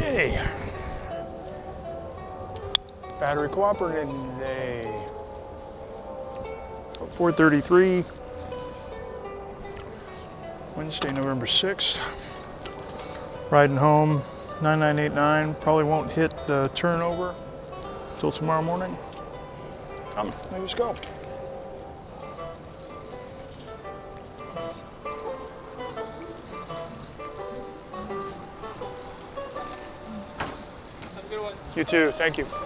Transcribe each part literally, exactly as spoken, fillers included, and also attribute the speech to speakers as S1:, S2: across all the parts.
S1: Okay. Battery cooperative today. four thirty-three. Wednesday, November sixth. Riding home, nine nine eight nine. Probably won't hit the turnover till tomorrow morning. Come, let's go.
S2: Have a good one.
S1: You too, thank you.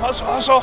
S1: Hustle, hustle.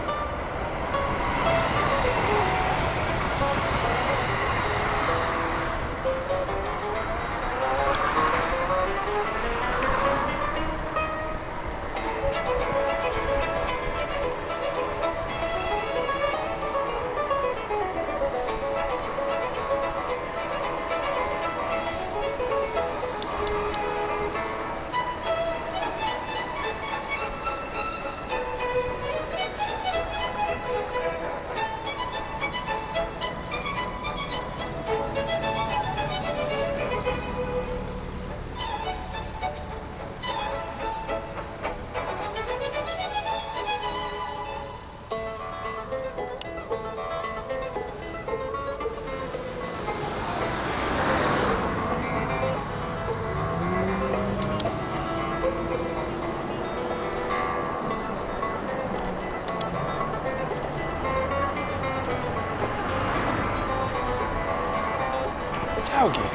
S1: Doggy.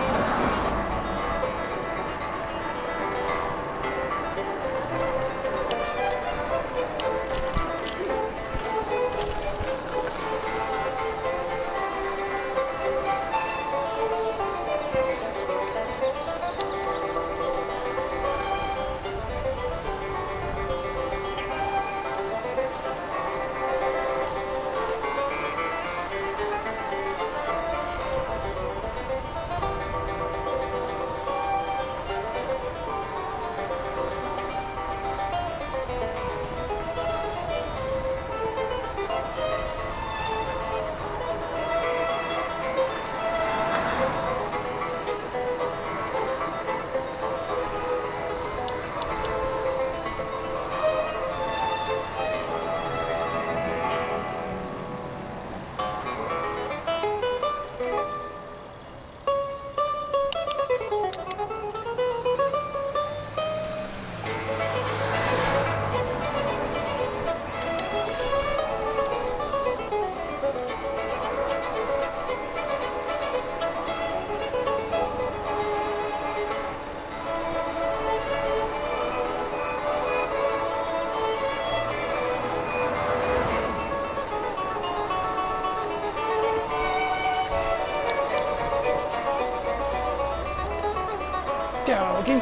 S1: Doggy.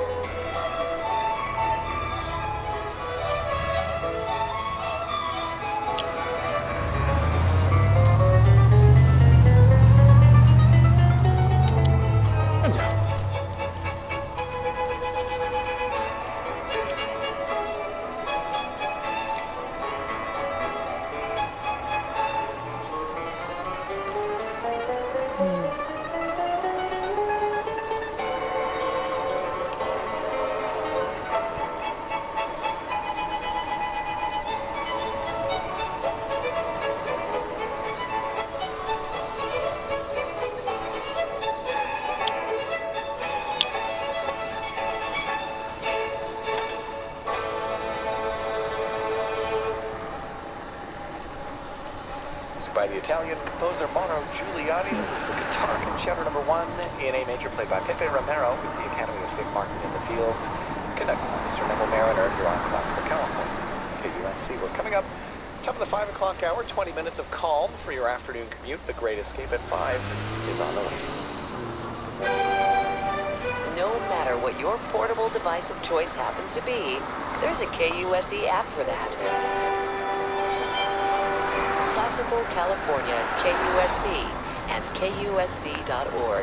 S1: Good job.
S2: Music by the Italian composer Bono Giuliani. It was the guitar concerto number one in A major, played by Pepe Romero with the Academy of Saint Martin in the Fields, conducted by Mister Neville Mariner here on Classical California, K U S C. We're coming up top of the five o'clock hour, twenty minutes of calm for your afternoon commute. The Great Escape at five is on the way.
S3: No matter what your portable device of choice happens to be, there's a K U S E app for that. Classical California, K U S C, and K U S C dot org.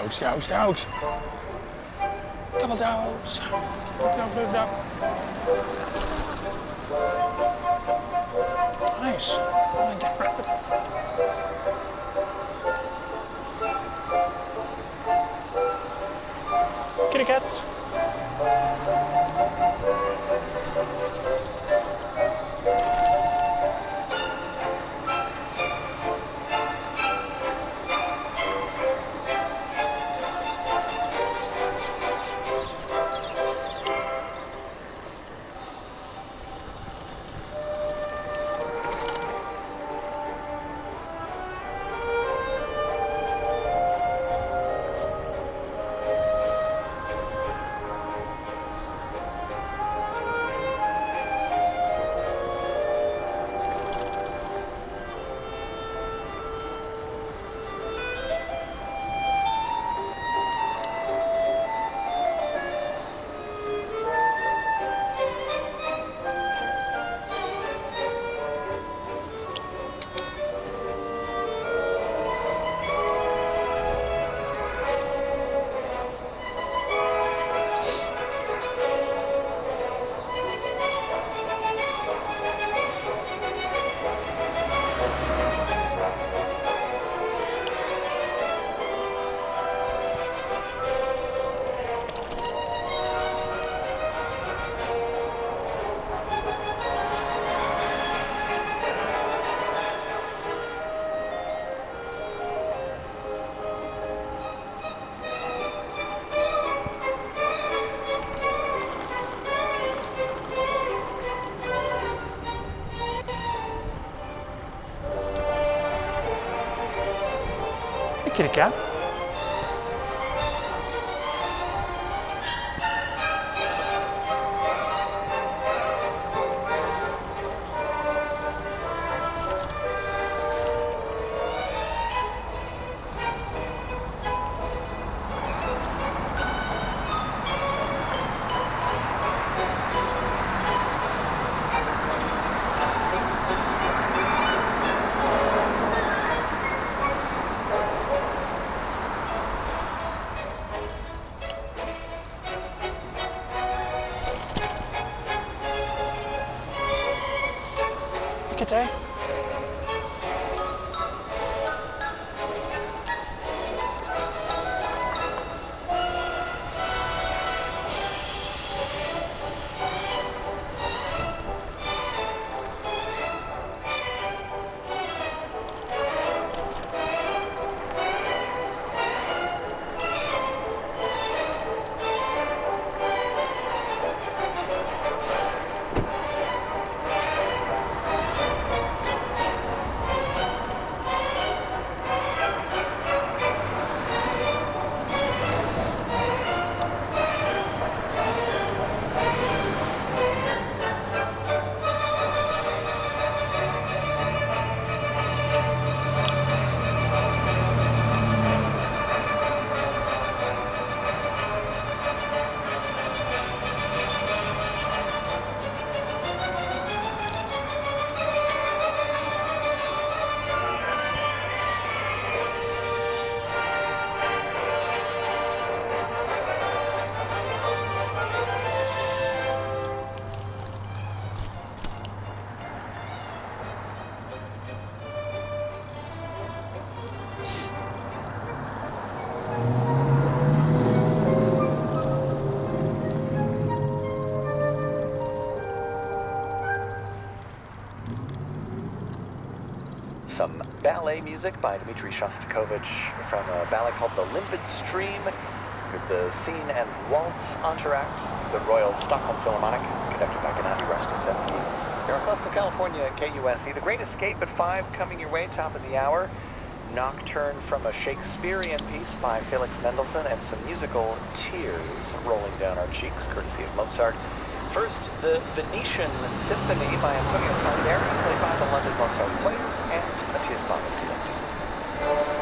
S1: dogs, dogs, dogs. Double dogs. Dog, dog, dog. Nice. Oh my God. Kitty cats. Kitty cat. Kitty.
S2: Some ballet music by Dmitri Shostakovich from a ballet called The Limpid Stream, with the scene and waltz entr'acte of the Royal Stockholm Philharmonic, conducted by Gennady Rostosvensky. Here on Classical California at K U S E. The Great Escape at five coming your way, top of the hour. Nocturne from a Shakespearean piece by Felix Mendelssohn, and some musical tears rolling down our cheeks, courtesy of Mozart. First, the Venetian Symphony by Antonio Salieri, played by the London Mozart Players and Matthias Bauer conducting.